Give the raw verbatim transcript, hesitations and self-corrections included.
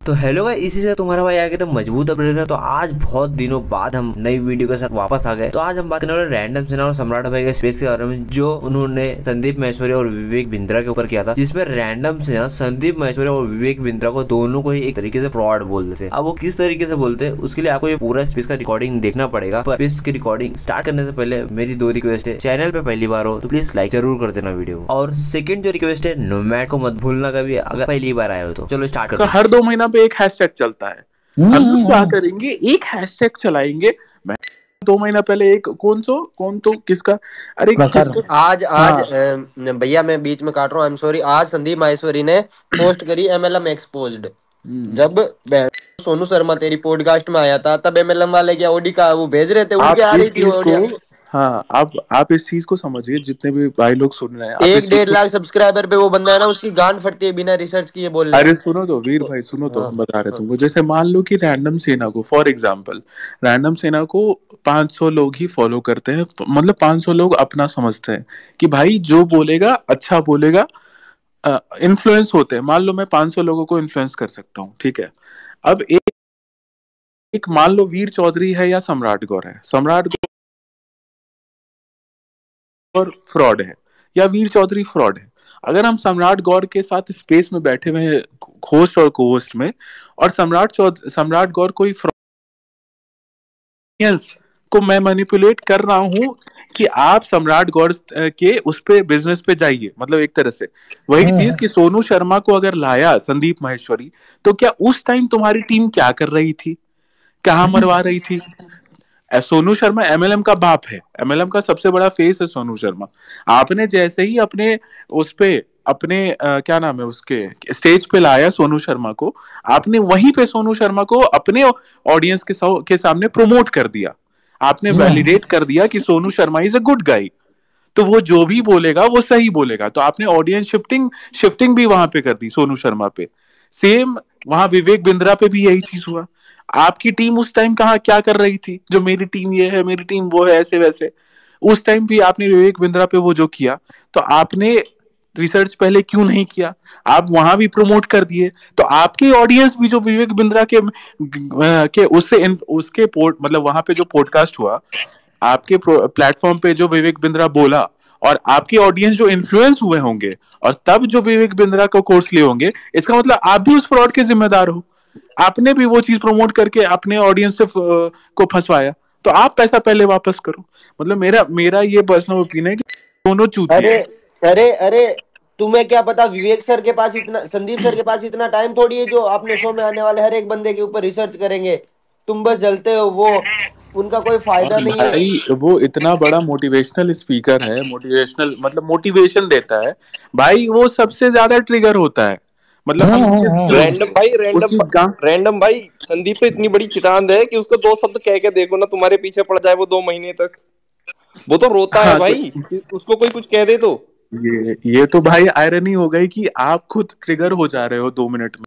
तो hello guys, इसी से तुम्हारा भाई आ गया तो मजबूत अपडेट है। तो आज बहुत दिनों बाद हम नई वीडियो के साथ वापस आ गए। तो आज हम बात करने वाले रैंडम सिन्हा और सम्राट भाई के स्पेस के बारे में, जो उन्होंने संदीप महेश्वरी और विवेक बिंद्रा के ऊपर किया था, जिसमें रैंडम सिन्हा संदीप महेश्वरी और विवेक बिंद्रा को दोनों को ही एक तरीके से फ्रॉड बोलते थे। अब वो किस तरीके से बोलते हैं उसके लिए आपको ये पूरा स्पेस का रिकॉर्डिंग देखना पड़ेगा। पर स्पेस की रिकॉर्डिंग स्टार्ट करने से पहले मेरी दो रिक्वेस्ट है। चैनल पे पहली बार हो तो प्लीज लाइक जरूर कर देना वीडियो, और सेकंड जो रिक्वेस्ट है, नोमैड को मत भूलना कभी अगर पहली बार आए हो तो। चलो स्टार्ट करते हैं। हर दो महीना पे एक हैशटैग चलता है। हम लोग क्या करेंगे, एक हैशटैग चलाएंगे। मैं दो महीना पहले एक कौन सो कौन तो किसका, अरे किसका आज आज हाँ। भैया मैं बीच में काट रहा हूँ, आई एम सॉरी। आज संदीप माहेश्वरी ने पोस्ट करी एमएलएम एक्सपोज्ड। जब सोनू शर्मा तेरी पॉडकास्ट में आया था तब एमएलएम वाले क्या ऑडी का वो भेज रहे थे, उनके आ रही थी ऑडियो। हाँ, आप आप इस चीज को समझिए, जितने भी भाई लोग सुन रहे हैं, एक डेढ़ लाख सब्सक्राइबर पे वो बंदा है ना, उसकी गांड फटती है बिना रिसर्च किए बोल रहे। अरे सुनो तो वीर भाई, सुनो तो हम बता रहे तुमको। जैसे मान लो कि रैंडम सेना को, फॉर एग्जांपल रैंडम सेना को पाँच सौ लोग ही फॉलो करते हैं, मतलब पाँच सौ लोग अपना समझते हैं कि भाई जो बोलेगा अच्छा बोलेगा, इन्फ्लुएंस होते हैं। मान लो मैं पाँच सौ लोगों को इन्फ्लुएंस कर सकता हूँ, ठीक है। अब एक, एक मान लो वीर चौधरी है या सम्राट गौर है, सम्राट गौर फ्रॉड है या वीर चौधरी फ्रॉड है। अगर हम सम्राट गौर के साथ स्पेस में बैठे हुए हैं, होस्ट और को होस्ट में, और सम्राट चौधरी सम्राट गौर कोई फ्रॉड को मैं मैनिपुलेट कर रहा हूं कि आप सम्राट गौर के उस पे बिजनेस पे जाइए, मतलब एक तरह से वही चीज कि सोनू शर्मा को अगर लाया संदीप माहेश्वरी, तो क्या उस टाइम तुम्हारी टीम क्या कर रही थी, कहां मरवा रही थी? सोनू शर्मा एमएलएम का बाप है, एमएलएम का सबसे बड़ा फेस है सोनू शर्मा। आपने जैसे ही अपने उस पे अपने आ, क्या नाम है उसके स्टेज पे लाया सोनू शर्मा को, आपने वहीं पे सोनू शर्मा को अपने ऑडियंस के, के सामने प्रमोट कर दिया। आपने वैलिडेट कर दिया कि Sonu Sharma is a good guy, तो वो जो भी बोलेगा वो सही बोलेगा। तो आपने ऑडियंस शिफ्टिंग शिफ्टिंग भी वहां पे कर दी सोनू शर्मा पे। सेम वहां विवेक बिंद्रा पे भी यही चीज हुआ। आपकी टीम उस टाइम कहाँ क्या कर रही थी, जो मेरी टीम ये है, मेरी टीम वो है, ऐसे वैसे। उस टाइम भी आपने विवेक बिंद्रा पे वो जो किया, तो आपने रिसर्च पहले क्यों नहीं किया? आप वहां भी प्रमोट कर दिए। तो आपकी ऑडियंस भी जो विवेक बिंद्रा के के उससे उसके पोर्ट मतलब वहां पे जो पॉडकास्ट हुआ, आपके प्लेटफॉर्म पे जो विवेक बिंद्रा बोला, और आपकी ऑडियंस जो इन्फ्लुएंस हुए होंगे और तब जो विवेक बिंद्रा को कोर्स लिए होंगे, इसका मतलब आप भी उस फ्रॉड के जिम्मेदार हो। आपने भी वो चीज प्रमोट करके अपने ऑडियंस से को फंसवाया, तो आप पैसा पहले वापस करो। मतलब मेरा मेरा ये पर्सनल ओपिनियन है कि दोनों चूतिए। अरे अरे अरे तुम्हें क्या पता, विवेक सर के पास इतना, संदीप सर के पास इतना टाइम थोड़ी है जो अपने शो में आने वाले हर एक बंदे के ऊपर रिसर्च करेंगे। तुम बस जलते हो, वो उनका कोई फायदा नहीं है भाई वो इतना बड़ा मोटिवेशनल स्पीकर है, मोटिवेशनल मतलब मोटिवेशन देता है भाई, वो सबसे ज्यादा ट्रिगर होता है। मतलब हम रैंडम भाई रैंडम रैंडम भाई संदीप पे इतनी बड़ी चिटांद है कि उसको दो शब्द कह के देखो ना, तुम्हारे पीछे पड़ जाए वो दो महीने तक। वो तो रोता है भाई, उसको कोई कुछ कह दे तो। ये ये तो भाई आयरनी हो गई कि आप खुद ट्रिगर हो जा रहे हो दो मिनट में।